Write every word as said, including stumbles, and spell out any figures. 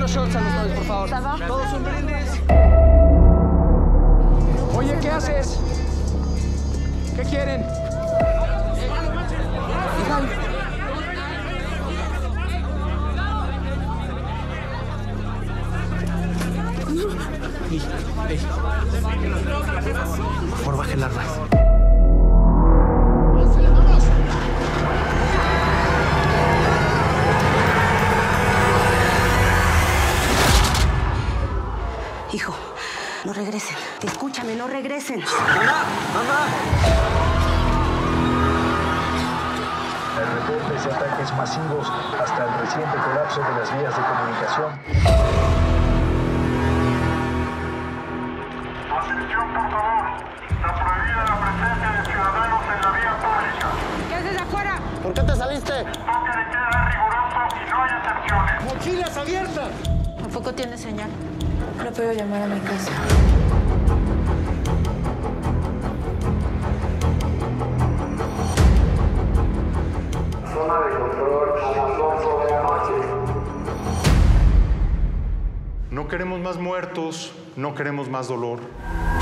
Dos shots a los novios, por favor. Todos un brindis. Oye, ¿qué haces? ¿Qué quieren? Ey, ey. Por favor, baje el arma. Hijo, no regresen. Escúchame, no regresen. ¡Mamá! ¡Mamá! El reportes de ataques masivos hasta el reciente colapso de las vías de comunicación. Atención, por favor. Está prohibida la presencia de ciudadanos en la vía pública. ¿Qué haces afuera? ¿Por qué te saliste? Toque de queda riguroso y no hay excepciones. ¡Mochilas abiertas! ¿Tampoco tiene señal? No puedo llamar a mi casa. Zona de control a las ocho de la noche. No queremos más muertos, no queremos más dolor.